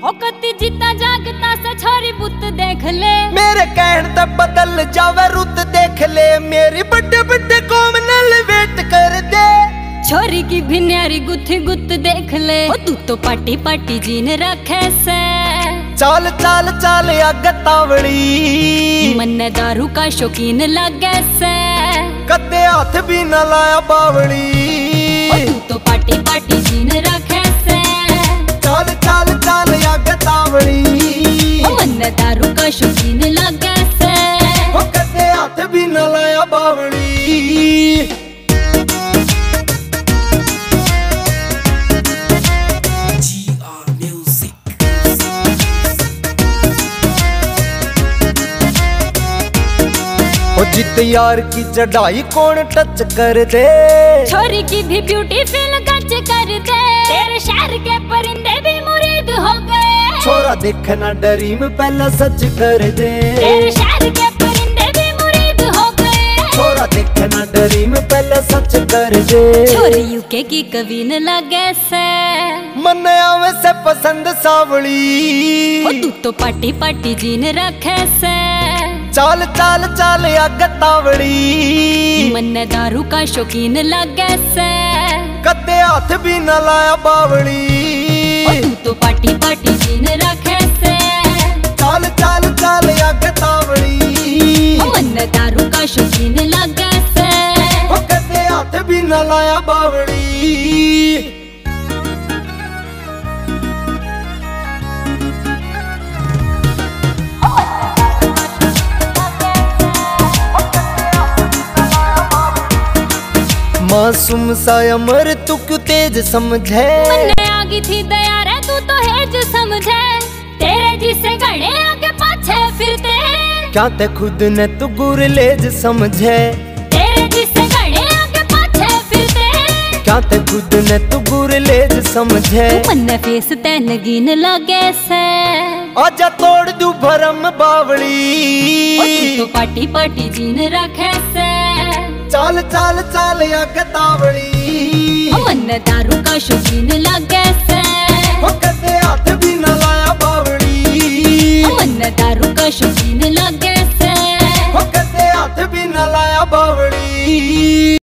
कति जीता जागता से छोरी बुत देख ले, मेरे कहन तक बदल जावे रुत देख ले, मेरी बड़े बड़े कौम नल वेट कर दे। छोरी की भिन्यारी गुथी गुत देख ले, तू तो पाटी पाटी जीन रखे से। चाल चाल चाल आगे तावड़ी, मन दारू का शौकीन लगे से, कदे हाथ भी न लाया बावड़ी। तू तो पाटी पाटी जीन रखे से। चाल चाल चाल आगे तावड़ी, मन दारू का शौकीन लगे से, कदे हाथ भी न लाया बावड़ी। जित यार की चढ़ाई कौन टच कर दे, छोरी की भी ब्यूटी फील गच कर दे, तेरे शहर के परिंदे भी मुरीद हो गए। छोरा देखना डरी में पहला सच कर दे, तेरे शहर के परिंदे भी मुरीद हो गए। छोरा देखना डरी में पहला सच कर दे। छोरी यूके की कवीन लगे से, मन आवे से पसंद सावली, तू तो पाटी पाटी जीन रखे से। चाल चाल चाल आगे तावड़ी, मन दारू का शौकीन लगे से, कदे हाथ भी न लाया बावड़ी। तू तो पाटी पाटी जीन रखे से। चाल चाल चाल आगे तावड़ी, मन दारू का शौकीन लगे से, कदे हाथ भी न लाया बावड़ी। मासूम सा अमर तू क्यों तेज समझे, मन आगी थी दया रे तू तो हेज समझे, तेरे जिसे घड़े आगे पाछे फिरते। क्या ते खुद ने तू गुरलेज समझे, तेरे जिसे घड़े आगे पाछे फिरते। क्या ते खुद ने तू गुरलेज समझे, मन फेस ते नगीन लगे से। आजा तोड़ दू भरम बावड़ी, तू तो पाटी पाटी जीन रखे से। चाल चाल चाल आगे तावड़ी, मन दारू का शौकीन लगे से।